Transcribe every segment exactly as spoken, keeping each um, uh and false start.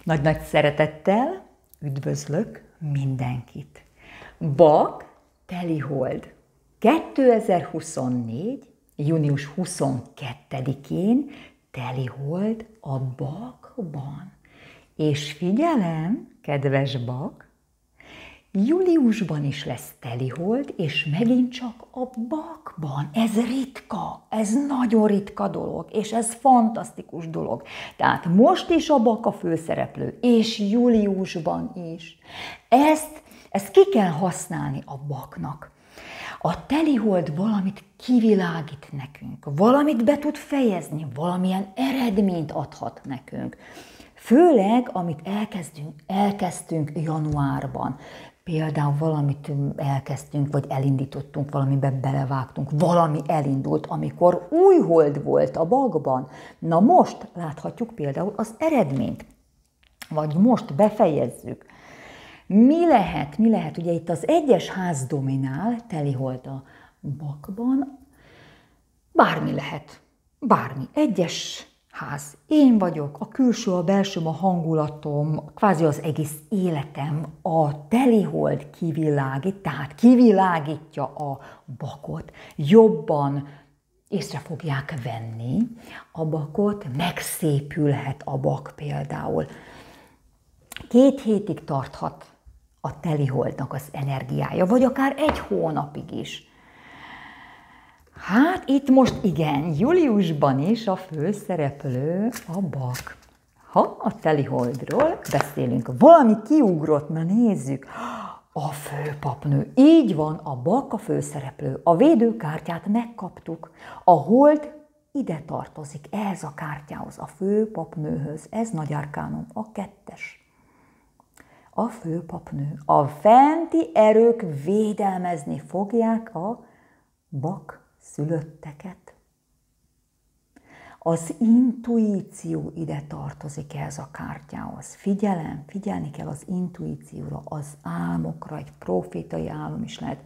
Nagy-nagy szeretettel üdvözlök mindenkit. Bak, telihold. kétezer-huszonnégy. június huszonkettedikén telihold a Bakban. És figyelem, kedves Bak, júliusban is lesz telihold, és megint csak a Bakban. Ez ritka, ez nagyon ritka dolog, és ez fantasztikus dolog. Tehát most is a Bak a főszereplő, és júliusban is. Ezt, ezt ki kell használni a Baknak. A telihold valamit kivilágít nekünk, valamit be tud fejezni, valamilyen eredményt adhat nekünk. Főleg, amit elkezdünk, elkezdtünk januárban. Például valamit elkezdtünk, vagy elindítottunk, valamiben belevágtunk, valami elindult, amikor új hold volt a Bakban. Na most láthatjuk például az eredményt, vagy most befejezzük. Mi lehet, mi lehet, ugye itt az egyes ház dominál, telihold a Bakban, bármi lehet, bármi, egyes ház. Én vagyok, a külső, a belső, a hangulatom, kvázi az egész életem, a telihold kivilágít, tehát kivilágítja a Bakot, jobban észre fogják venni a Bakot, megszépülhet a Bak például. Két hétig tarthat a teliholdnak az energiája, vagy akár egy hónapig is. Hát itt most igen, júliusban is a főszereplő a Bak. Ha a teliholdról beszélünk, valami kiugrott, na nézzük, a főpapnő. Így van, a Bak a főszereplő. A védőkártyát megkaptuk. A hold ide tartozik, ehhez a kártyához, a főpapnőhöz. Ez nagy arkánum, a kettes. A főpapnő. A fenti erők védelmezni fogják a Bak szülötteket. Az intuíció ide tartozik ehhez a kártyához. Figyelem, figyelni kell az intuícióra, az álmokra, egy profétai álom is lehet.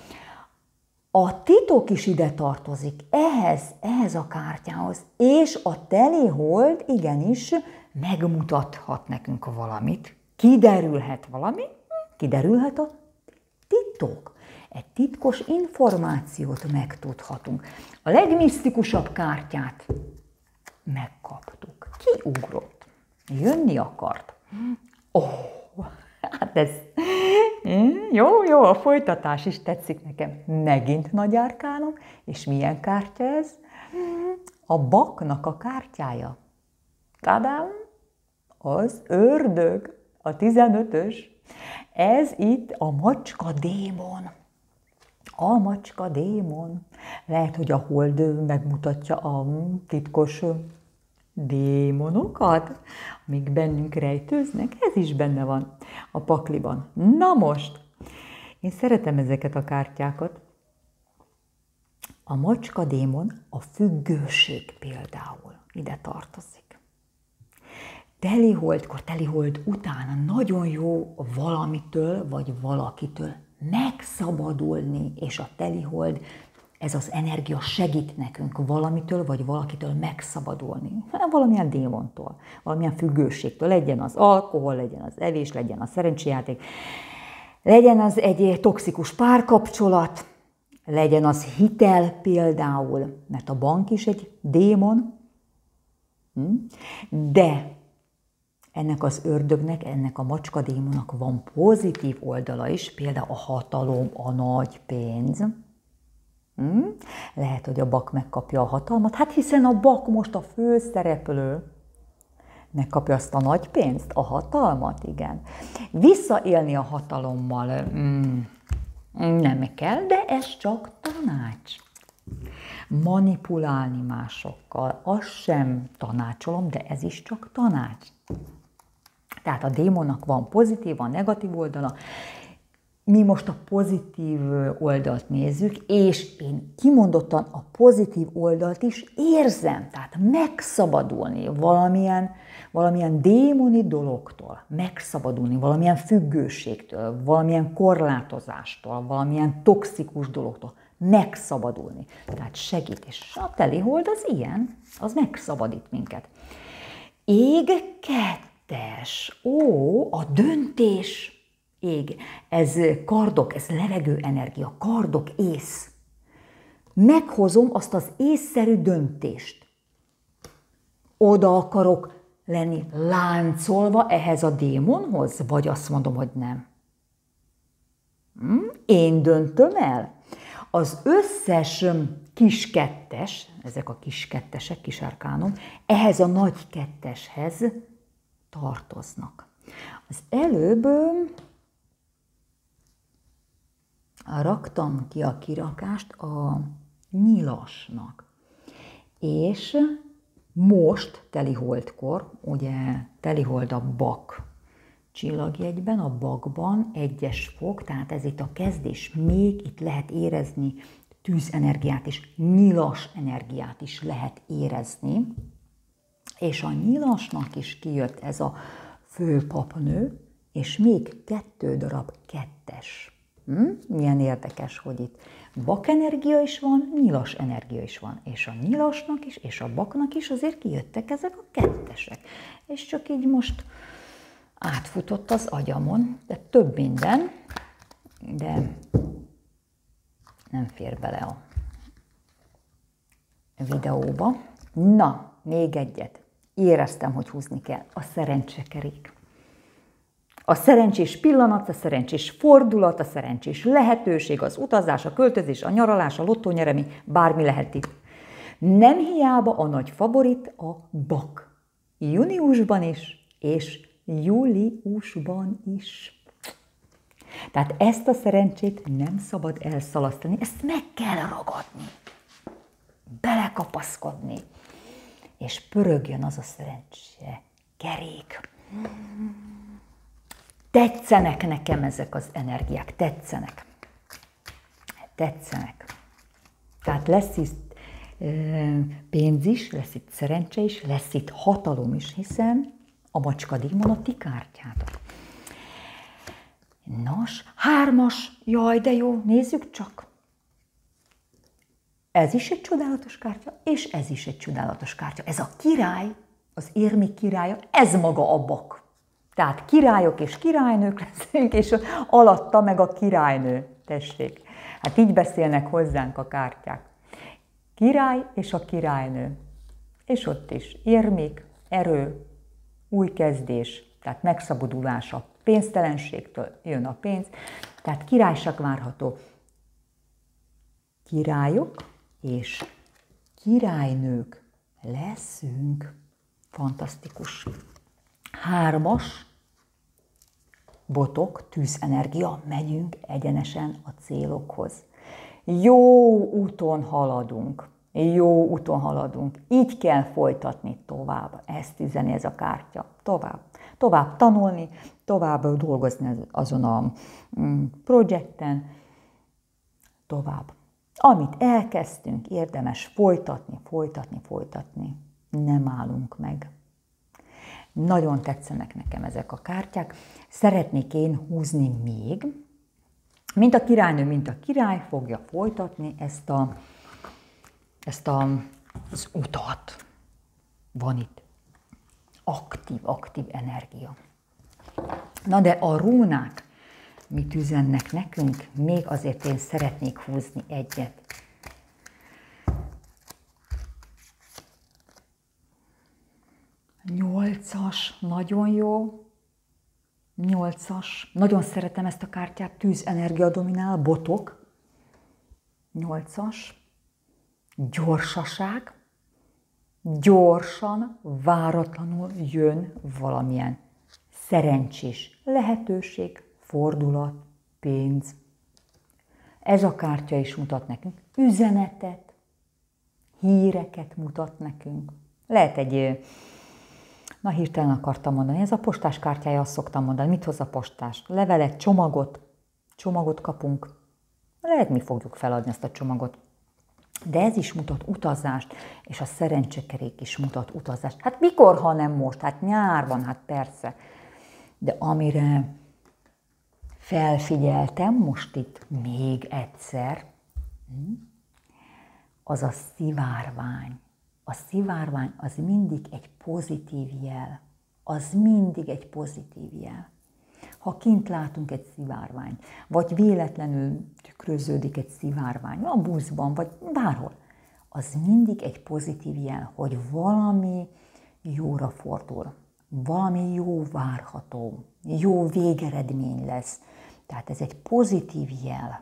A titok is ide tartozik ehhez, ehhez a kártyához, és a telihold igenis megmutathat nekünk valamit. Kiderülhet valami, kiderülhet a titok. Egy titkos információt megtudhatunk. A legmisztikusabb kártyát megkaptuk. Kiugrott. Jönni akart. Ó, oh, hát ez jó, jó, a folytatás is tetszik nekem. Megint nagy arkánum. És milyen kártya ez? A Baknak a kártyája. Tadám! Az ördög. A tizenötös. Ez itt a macska démon. A macska démon. Lehet, hogy a hold megmutatja a titkos démonokat, amik bennünk rejtőznek. Ez is benne van a pakliban. Na most, én szeretem ezeket a kártyákat. A macska démon, a függőség például ide tartozik. Teliholdkor, telihold után nagyon jó valamitől vagy valakitől megszabadulni, és a telihold, ez az energia segít nekünk valamitől vagy valakitől megszabadulni. Valamilyen démontól, valamilyen függőségtől, legyen az alkohol, legyen az evés, legyen a szerencséjáték, legyen az egy toxikus párkapcsolat, legyen az hitel például, mert a bank is egy démon, de ennek az ördögnek, ennek a macskadémonnak van pozitív oldala is, például a hatalom, a nagy pénz. Hmm? Lehet, hogy a Bak megkapja a hatalmat, hát hiszen a Bak most a főszereplő. Megkapja azt a nagy pénzt, a hatalmat, igen. Visszaélni a hatalommal hmm, nem kell, de ez csak tanács. Manipulálni másokkal, azt sem tanácsolom, de ez is csak tanács. Tehát a démonnak van pozitív, van negatív oldala. Mi most a pozitív oldalt nézzük, és én kimondottan a pozitív oldalt is érzem. Tehát megszabadulni valamilyen, valamilyen démoni dologtól, megszabadulni valamilyen függőségtől, valamilyen korlátozástól, valamilyen toxikus dologtól, megszabadulni. Tehát segít, és a telihold az ilyen, az megszabadít minket. Ég kettő. Kettes. Ó, a döntés. Ég. Ez kardok, ez levegő energia. Kardok, ész. Meghozom azt az észszerű döntést. Oda akarok lenni láncolva ehhez a démonhoz, vagy azt mondom, hogy nem. Hm? Én döntöm el. Az összes kis kettes, ezek a kis kettesek, kis arkánum, ehhez a nagy ketteshez tartoznak. Az előbb raktam ki a kirakást a nyilasnak, és most teliholdkor, ugye telihold a bak csillagjegyben, a bakban egyes fok, tehát ez itt a kezdés, még itt lehet érezni tűzenergiát is, nyilas energiát is lehet érezni, és a nyilasnak is kijött ez a főpapnő, és még kettő darab kettes. Hm? Milyen érdekes, hogy itt bakenergia is van, nyilas energia is van, és a nyilasnak is, és a baknak is azért kijöttek ezek a kettesek. És csak így most átfutott az agyamon, de több minden, de nem fér bele a videóba. Na, még egyet. Éreztem, hogy húzni kell. A szerencsekerék. A szerencsés pillanat, a szerencsés fordulat, a szerencsés lehetőség, az utazás, a költözés, a nyaralás, a lottónyeremi, bármi lehet itt. Nem hiába a nagy favorit a bak. Júniusban is, és júliusban is. Tehát ezt a szerencsét nem szabad elszalasztani, ezt meg kell ragadni, belekapaszkodni, és pörögjön az a szerencse kerék. Tetszenek nekem ezek az energiák, tetszenek. Tetszenek. Tehát lesz itt pénz is, lesz itt szerencse is, lesz itt hatalom is, hiszen a macska démon a ti kártyátok. Nos, hármas, jaj, de jó, nézzük csak. Ez is egy csodálatos kártya, és ez is egy csodálatos kártya. Ez a király, az érmi királya, ez maga a bak. Tehát királyok és királynők leszünk, és alatta meg a királynő. Tessék, hát így beszélnek hozzánk a kártyák. Király és a királynő. És ott is érmék, erő, új kezdés, tehát megszabadulás a pénztelenségtől, jön a pénz. Tehát királyság várható. Királyok és királynők leszünk. Fantasztikus. Hármas, botok, tűzenergia, megyünk egyenesen a célokhoz. Jó úton haladunk, jó úton haladunk. Így kell folytatni tovább, ezt üzeni ez a kártya. Tovább, tovább tanulni, tovább dolgozni azon a projekten, tovább. Amit elkezdtünk, érdemes folytatni, folytatni, folytatni. Nem állunk meg. Nagyon tetszenek nekem ezek a kártyák. Szeretnék én húzni még. Mint a királynő, mint a király fogja folytatni ezt, a, ezt a, az utat. Van itt aktív, aktív energia. Na de a rúnák mit üzennek nekünk? Még azért én szeretnék húzni egyet. Nyolcas, nagyon jó. Nyolcas, nagyon szeretem ezt a kártyát, tűzenergia dominál, botok. Nyolcas, gyorsaság, gyorsan, váratlanul jön valamilyen szerencsés lehetőség, fordulat, pénz. Ez a kártya is mutat nekünk üzenetet, híreket mutat nekünk. Lehet egy, na hirtelen akartam mondani, ez a postás kártyája, azt szoktam mondani. Mit hoz a postás? Levelet, csomagot, csomagot kapunk. Lehet mi fogjuk feladni ezt a csomagot. De ez is mutat utazást, és a szerencsekerék is mutat utazást. Hát mikor, ha nem most? Hát nyár van, hát persze. De amire felfigyeltem most itt még egyszer, az a szivárvány. A szivárvány az mindig egy pozitív jel. az mindig egy pozitív jel. Ha kint látunk egy szivárványt, vagy véletlenül tükröződik egy szivárvány a buszban, vagy bárhol, az mindig egy pozitív jel, hogy valami jóra fordul, valami jó várható, jó végeredmény lesz. Tehát ez egy pozitív jel.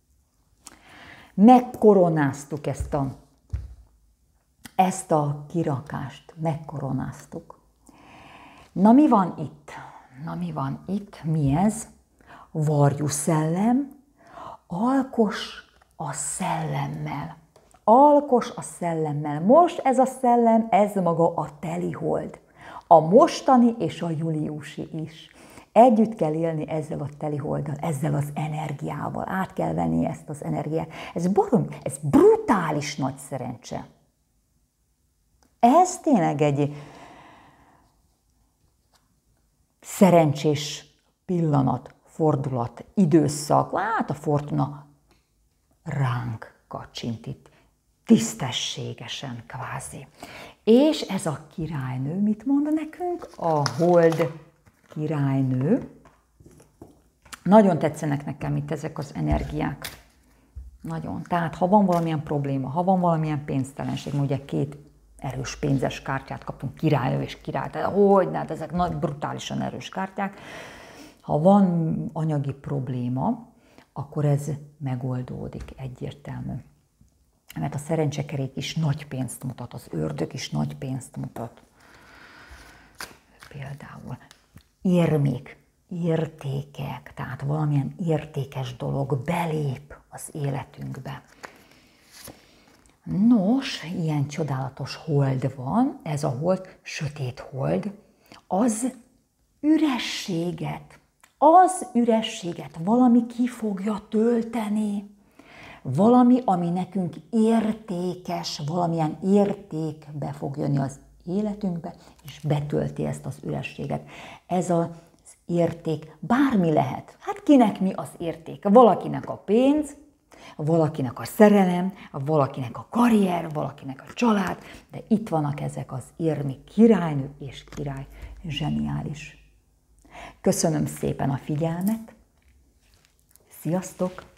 Megkoronáztuk ezt a, ezt a kirakást, megkoronáztuk. Na mi van itt? Na mi van itt? Mi ez? Varjú szellem, alkos a szellemmel. Alkos a szellemmel. Most ez a szellem, ez maga a telihold. A mostani és a júliusi is. Együtt kell élni ezzel a teliholddal, ezzel az energiával. Át kell venni ezt az energiát. Ez barom, ez brutális nagy szerencse. Ez tényleg egy szerencsés pillanat, fordulat, időszak. Hát a fortuna ránk kacsint itt. Tisztességesen kvázi. És ez a királynő mit mond nekünk? A hold királynő. Nagyon tetszenek nekem itt ezek az energiák. Nagyon. Tehát ha van valamilyen probléma, ha van valamilyen pénztelenség, ugye két erős pénzes kártyát kaptunk, királynő és király, tehát hogy, hát ezek nagy, brutálisan erős kártyák. Ha van anyagi probléma, akkor ez megoldódik, egyértelmű. Mert a szerencsekerék is nagy pénzt mutat, az ördög is nagy pénzt mutat. Például érmék, értékek, tehát valamilyen értékes dolog belép az életünkbe. Nos, ilyen csodálatos hold van, ez a hold, sötét hold, az ürességet, az ürességet valami ki fogja tölteni. Valami, ami nekünk értékes, valamilyen érték be fog jönni az életünkbe, és betölti ezt az ürességet. Ez az érték bármi lehet. Hát kinek mi az érték? Valakinek a pénz, valakinek a szerelem, valakinek a karrier, valakinek a család, de itt vannak ezek az érmi királynő és király. Zseniális. Köszönöm szépen a figyelmet. Sziasztok!